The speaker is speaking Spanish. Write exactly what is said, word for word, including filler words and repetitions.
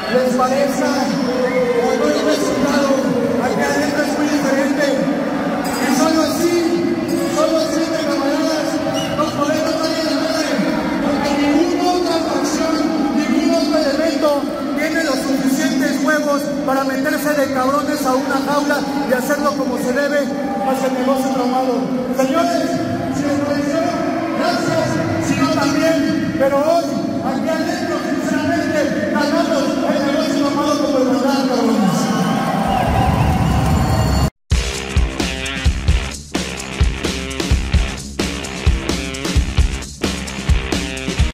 les parezca o no el resultado, aquí adentro es muy diferente. Y solo así, solo así de camaradas, nos podemos dar en la madre, porque ninguna otra facción, ningún otro elemento tiene los suficientes huevos para meterse de cabrones a una jaula y hacerlo como se debe, más el negocio traumado. Señores, si les pareció, gracias, si no también, pero hoy